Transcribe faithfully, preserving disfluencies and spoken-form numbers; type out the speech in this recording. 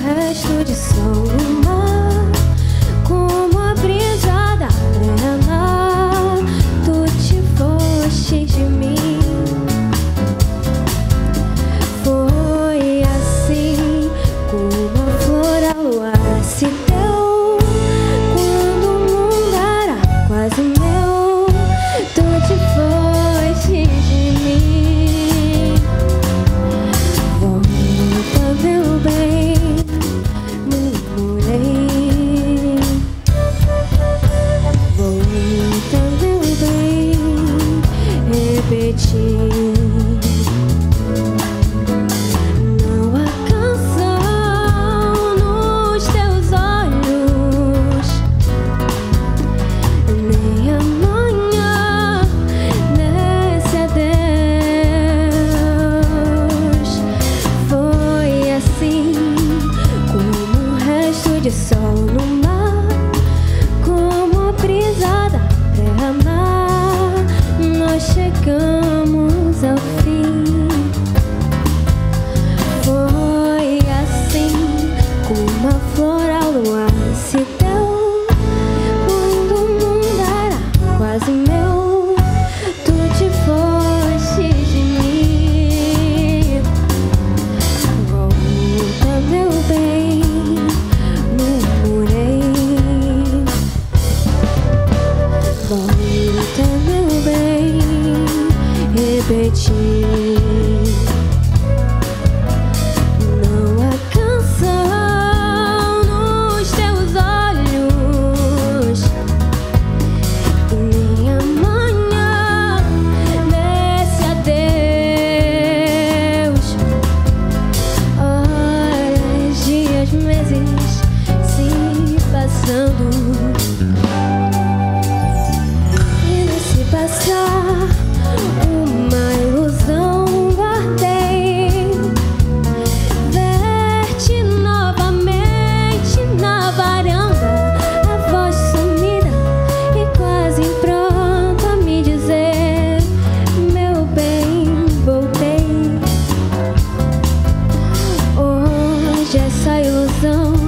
resto de sol no mar, como a brisa da brena, tu te foste de mim. Foi assim como a flor a luar se deu, quando o mundo era quase meu, tu te foste de mim. Volta, meu bem, murmurei. Volta, meu bem, repeti. Não há canção nos teus olhos, nem amanhã nesse adeus. Foi assim como o resto de sol no mar, como a brisa da terra-mar, nós chegamos ao fim. Foi assim como a flor ao luar se deu, quando o mundo era quase meu, tu te foste de mim. Volta, meu bem, murmurei. Volta, meu bem, repeti. Não há canção nos teus olhos, nem amanhã nesse adeus. Horas, dias, meses se passando, e nesse passar uma ilusão guardei. Ver-te novamente na varanda, a voz sumida e quase em pronto a me dizer: meu bem, voltei. Hoje essa ilusão